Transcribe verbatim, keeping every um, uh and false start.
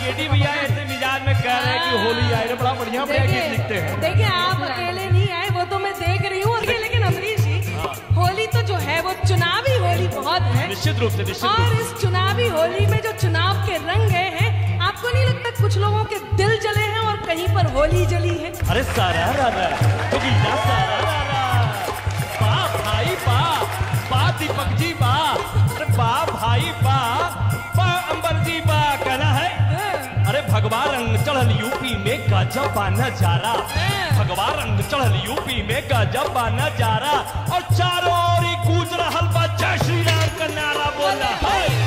केटी भैया ऐसे मिजाज में कह रहे हैं कि होली आए रे, बड़ा बढ़िया बढ़िया गीत लिखते हैं। देखिए आप अकेले नहीं आए, वो तो मैं देख रही हूँ। लेकिन अमरीश जी, होली तो जो है वो चुनावी होली बहुत है। निश्चित रूप से, निश्चित और इस चुनावी होली में जो चुनाव के रंग गए हैं, आपको नहीं लगता कुछ लोगों के दिल जले हैं और कहीं पर होली जली है? अरे सारा रारा तो गीला सारा रारा, बा भाई बा, बा दीपक जी बा, अरे बा भाई बा, बा अंबर जी बा, कहना है अरे भगवा रंग चढ़ल यूपी में गजब बा नजारा, भगवा रंग चढ़ल यूपी में गजब बा नजारा, और चारों ओर गूंज रहल बा जय श्री राम का नारा बोला है।